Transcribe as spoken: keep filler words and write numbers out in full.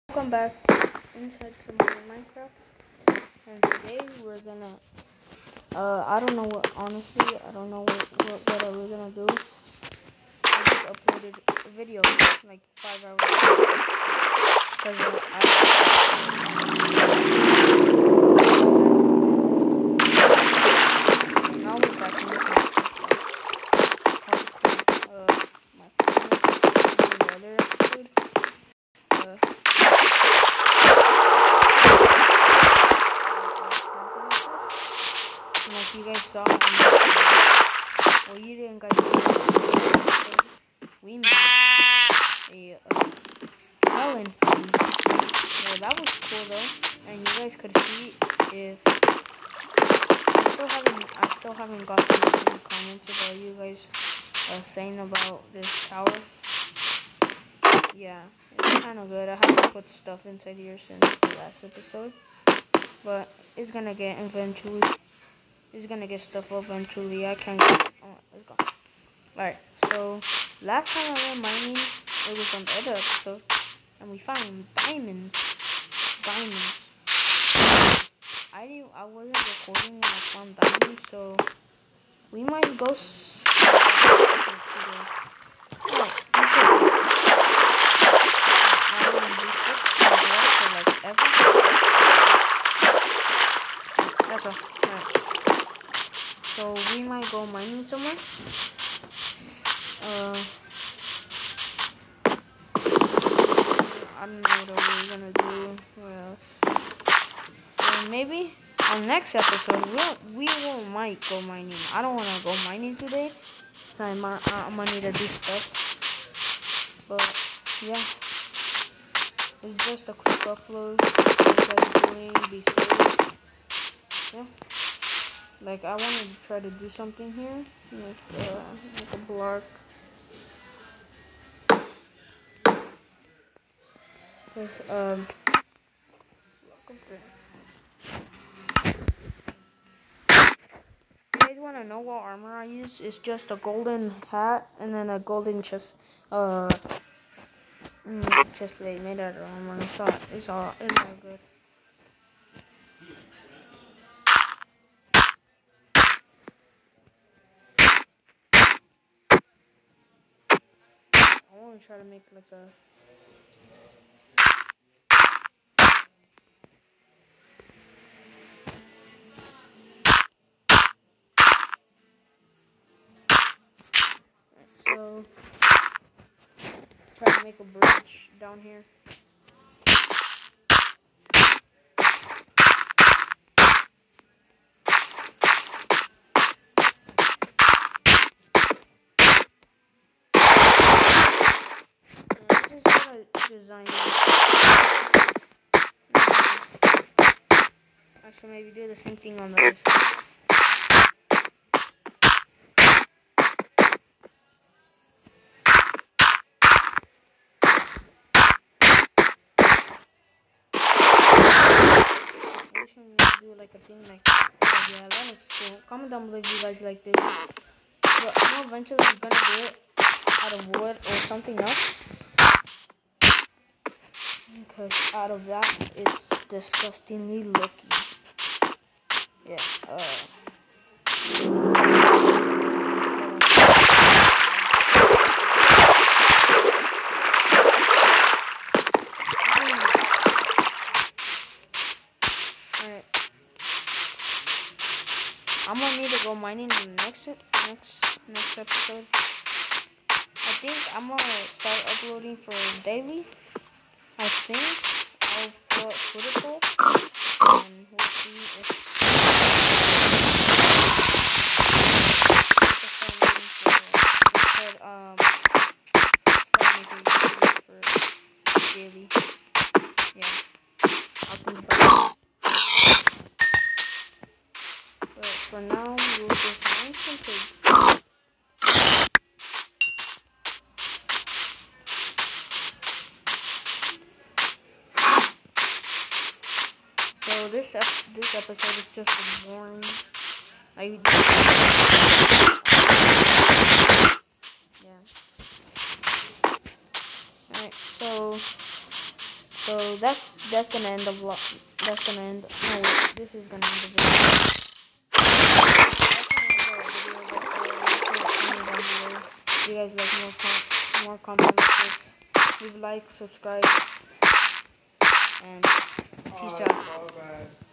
Welcome back inside some more Minecraft, and today we're gonna, uh, I don't know what, honestly, I don't know what, what, what are we gonna do. I just uploaded a video, like, five hours ago, because uh, I, so now we're back in this Minecraft, uh, my friend, in the other episode, uh, like you guys saw, well, you didn't guys see, we made a uh, melon farm. Well, that was cool though, and you guys could see if I still haven't, I still haven't gotten any comments about you guys uh, saying about this tower. Yeah, it's kind of good. I haven't put stuff inside here since the last episode, but it's gonna get eventually. It's gonna get stuff eventually. I can't get. Oh, let's go. Alright, so last time I went mining, it was on the other episode, and we found diamonds. Diamonds. I didn't. I wasn't recording when I found diamonds, so we might go. S Alright, we should. I haven't used it for like ever. That's all. Alright. So we might go mining somewhere. Uh, I don't know what we're gonna do. What else? So maybe on next episode we'll we will might go mining. I don't wanna go mining today. So I'm uh, I'm gonna need to do stuff. But yeah, it's just a quick upload. What you guys doing? Be safe. Yeah. Like, I wanted to try to do something here, like, uh, like a block. Cause, um, you guys want to know what armor I use? It's just a golden hat and then a golden chest, uh, mm, chest plate made out of armor. It's all, it's all, it's all good. I want to try to make like a so try to make a bridge down here. Design. I should maybe do the same thing on the other side. I wish I would do like a thing like that. Yeah, that looks cool. Comment down below if you guys like this. But I'm eventually gonna do it out of wood or something else. Because out of that, it's disgustingly looking. Yeah, uh. Alright. I'm gonna need to go mining in the next, next, next episode. I think I'm gonna start uploading for daily. I think I'll put Twitter poll, and we'll see if I could um start making videos for daily. Yeah, I'll think about it. But for now, we'll just mine some pigs. So this ep this episode is just boring. I yeah. Alright, so So that's that's gonna end the vlog. That's gonna end. No, wait, this is gonna end the video. That's gonna end the video. But, uh, leave a comment down below. If you guys like more con more content like this, leave a like, subscribe, and peace out.